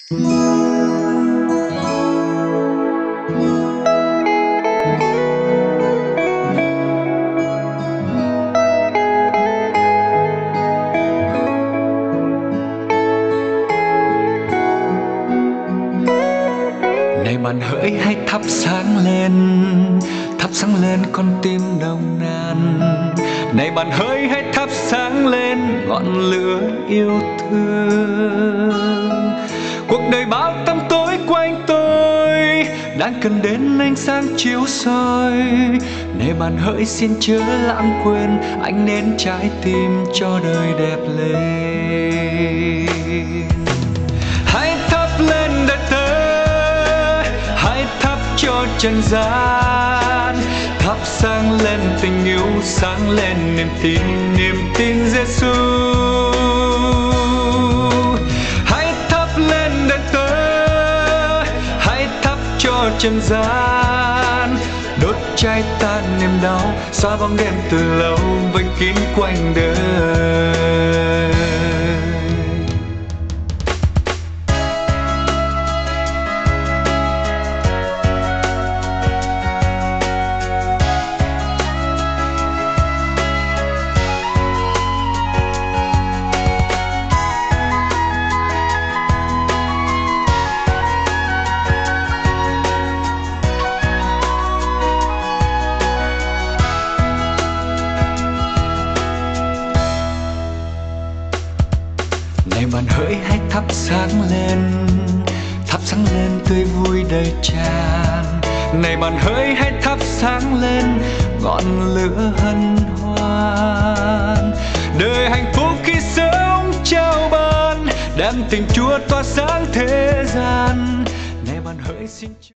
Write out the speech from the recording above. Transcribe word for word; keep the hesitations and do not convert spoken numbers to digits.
Này bạn hỡi hãy thắp sáng lên, thắp sáng lên con tim nồng nàn. Này bạn hỡi hãy thắp sáng lên ngọn lửa yêu thương. Cuộc đời bao tăm tối quanh tôi đang cần đến ánh sáng chiếu soi. Này bạn hỡi xin chớ lãng quên, ánh nến trái tim cho đời đẹp lên. Hãy thắp lên đời tớ, hãy thắp cho trần gian, thắp sáng lên tình yêu, sáng lên niềm tin, niềm tin Giêsu. Hãy thắp lên đời tớ, hãy thắp cho trần gian, đốt cháy tan niềm đau, xóa bóng đêm từ lâu vây kín quanh đời. Này bạn hỡi hãy thắp sáng lên, thắp sáng lên tươi vui đầy tràn. Này bạn hỡi hãy thắp sáng lên ngọn lửa hân hoan. Đời hạnh phúc khi sống trao ban, đem tình Chúa tỏa sáng thế gian. Này bạn hỡi xin